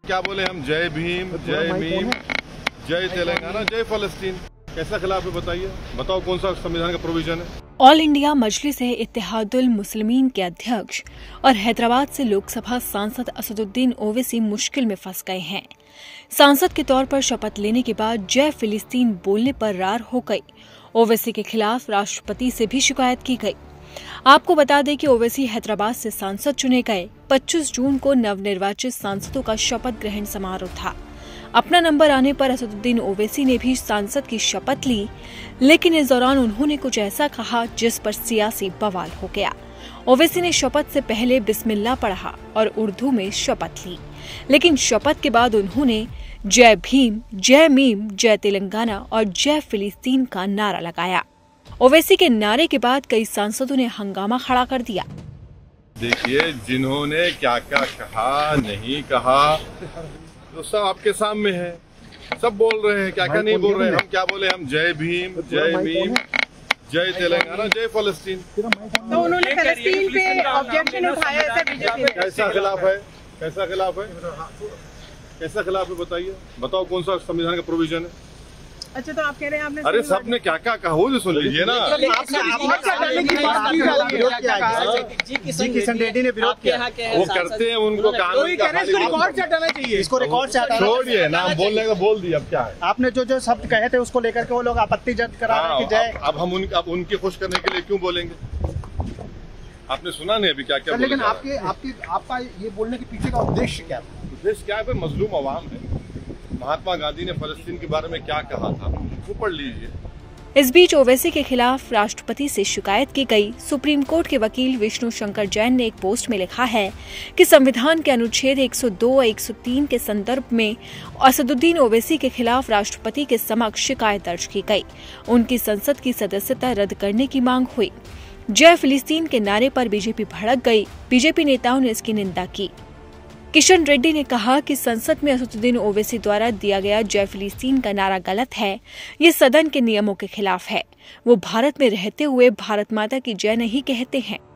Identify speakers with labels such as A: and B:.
A: क्या बोले हम? जय भीम, जय मीम, जय तेलंगाना, जय फलस्तीन। कैसा खिलाफ है बताइए? बताओ कौन सा संविधान का प्रोविजन है?
B: ऑल इंडिया मजलिस-ए-इत्तेहादुल मुस्लिमीन के अध्यक्ष और हैदराबाद से लोकसभा सांसद असदुद्दीन ओवैसी मुश्किल में फंस गए हैं। सांसद के तौर पर शपथ लेने के बाद जय फिलिस्तीन बोलने पर रार हो गई। ओवैसी के खिलाफ राष्ट्रपति से भी शिकायत की गई। आपको बता दें कि ओवैसी हैदराबाद से सांसद चुने गए। 25 जून को नवनिर्वाचित सांसदों का शपथ ग्रहण समारोह था। अपना नंबर आने पर असदुद्दीन ओवैसी ने भी सांसद की शपथ ली, लेकिन इस दौरान उन्होंने कुछ ऐसा कहा जिस पर सियासी बवाल हो गया। ओवैसी ने शपथ से पहले बिस्मिल्लाह पढ़ा और उर्दू में शपथ ली, लेकिन शपथ के बाद उन्होंने जय भीम, जय मीम, जय तेलंगाना और जय फिलिस्तीन का नारा लगाया। ओवैसी के नारे के बाद कई सांसदों ने हंगामा खड़ा कर दिया।
A: देखिए, जिन्होंने क्या क्या कहा नहीं कहा तो सब आपके सामने है। सब बोल रहे हैं, क्या क्या नहीं बोल रहे हैं। हम क्या बोले? हम जय भीम, जय मीम, जय तेलंगाना, जय फलस्तीन।
C: तो उन्होंने फलस्तीन पे ऑब्जेक्शन उठाया, ऐसा बीजेपी।
A: कैसा खिलाफ है? कैसा खिलाफ है? कैसा खिलाफ है बताइए? बताओ कौन सा संविधान का प्रोविजन है?
C: अच्छा, तो आप कह रहे हैं आपने?
A: अरे सबने क्या क्या कहा वो सुन लीजिए ना।
D: जी किशन रेड्डी ने विरोध किया।
A: वो करते हैं, उनको
D: रिकॉर्ड से हटाना चाहिए। इसको रिकॉर्ड से हटाना
A: छोड़िए ना, बोलने का बोल दिया। अब क्या है?
D: आपने जो शब्द कहे थे उसको लेकर के वो लोग आपत्ति जताते करा रहे हैं कि जय।
A: अब हम उनके खुश करने के लिए क्यों बोलेंगे? आपने सुना नहीं अभी क्या क्या?
D: लेकिन आपका ये बोलने के पीछे का उद्देश्य क्या है?
A: उद्देश्य क्या है? मजलूम आवाम है। महात्मा गांधी ने फलस्तीन के बारे में क्या कहा था वो पढ़ लीजिए।
B: इस बीच ओवैसी के खिलाफ राष्ट्रपति से शिकायत की गई। सुप्रीम कोर्ट के वकील विष्णु शंकर जैन ने एक पोस्ट में लिखा है कि संविधान के अनुच्छेद 102 और 103 के संदर्भ में असदुद्दीन ओवैसी के खिलाफ राष्ट्रपति के समक्ष शिकायत दर्ज की गई। उनकी संसद की सदस्यता रद्द करने की मांग हुई। जय फिलिस्तीन के नारे पर बीजेपी भड़क गई। बीजेपी नेताओं ने इसकी निंदा की। किशन रेड्डी ने कहा कि संसद में असदुद्दीन ओवैसी द्वारा दिया गया जय फिलिस्तीन का नारा गलत है। ये सदन के नियमों के खिलाफ है। वो भारत में रहते हुए भारत माता की जय नहीं कहते हैं।